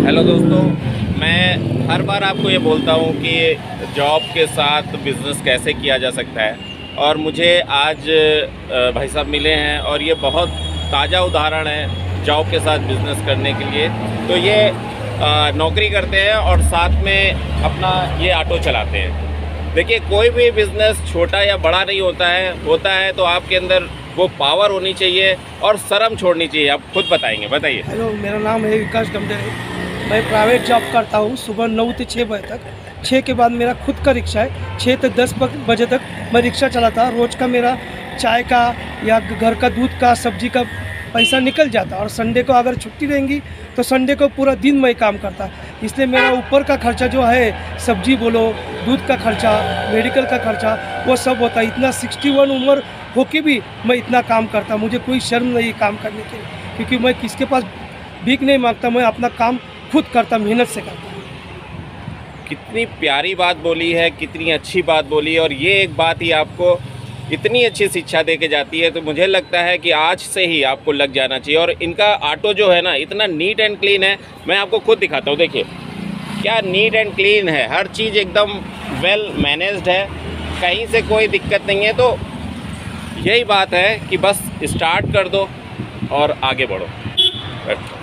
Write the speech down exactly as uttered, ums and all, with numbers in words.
Hello दोस्तों, मैं हर बार आपको ये बोलता हूँ कि जॉब के साथ बिज़नेस कैसे किया जा सकता है, और मुझे आज भाई साहब मिले हैं और ये बहुत ताज़ा उदाहरण है जॉब के साथ बिज़नेस करने के लिए। तो ये नौकरी करते हैं और साथ में अपना ये ऑटो चलाते हैं। देखिए, कोई भी बिज़नेस छोटा या बड़ा नहीं होता है होता है तो आपके अंदर वो पावर होनी चाहिए और शर्म छोड़नी चाहिए। आप खुद बताएंगे, बताइए। हेलो, मेरा नाम है विकास गमदेव। मैं प्राइवेट जॉब करता हूँ, सुबह नौ से छः बजे तक। छः के बाद मेरा खुद का रिक्शा है। छः से दस बजे तक मैं रिक्शा चलाता। रोज़ का मेरा चाय का या घर का दूध का सब्जी का पैसा निकल जाता। और संडे को अगर छुट्टी रहेंगी तो संडे को पूरा दिन मैं काम करता। इसलिए मेरा ऊपर का खर्चा जो है, सब्जी बोलो, दूध का खर्चा, मेडिकल का खर्चा, वो सब होता है। इतना सिक्सटी वन उम्र होके भी मैं इतना काम करता। मुझे कोई शर्म नहीं काम करने की, क्योंकि मैं किसके पास भीख नहीं मांगता। मैं अपना काम खुद करता, मेहनत से करता। कितनी प्यारी बात बोली है, कितनी अच्छी बात बोली है, और ये एक बात ही आपको इतनी अच्छी शिक्षा दे के जाती है। तो मुझे लगता है कि आज से ही आपको लग जाना चाहिए। और इनका ऑटो जो है ना, इतना नीट एंड क्लीन है। मैं आपको खुद दिखाता हूँ, देखिए क्या नीट एंड क्लीन है। हर चीज़ एकदम वेल मैनेज्ड है, कहीं से कोई दिक्कत नहीं है। तो यही बात है कि बस स्टार्ट कर दो और आगे बढ़ो।